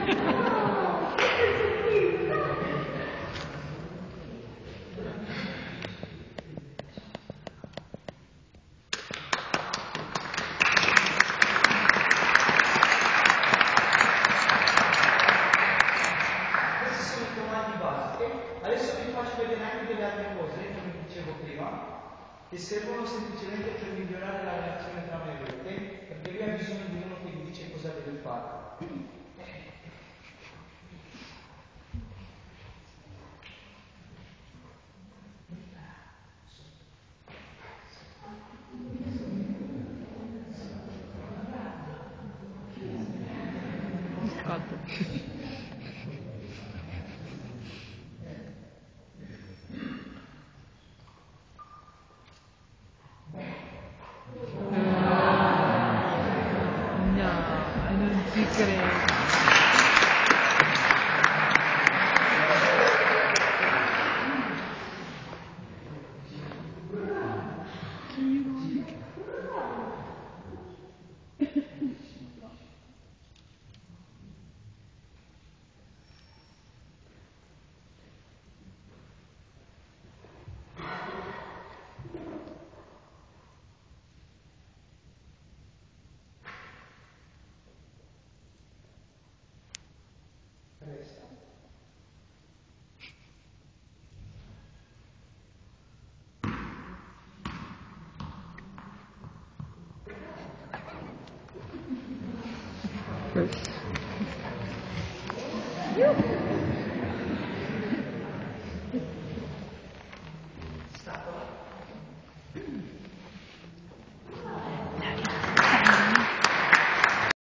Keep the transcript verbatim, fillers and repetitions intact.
Adesso vi faccio vedere anche delle altre cose, come dicevo prima, che servono semplicemente per migliorare la relazione tra me e voi, ok? Perché lui ha bisogno di uno che gli dice cosa deve fare. Yes.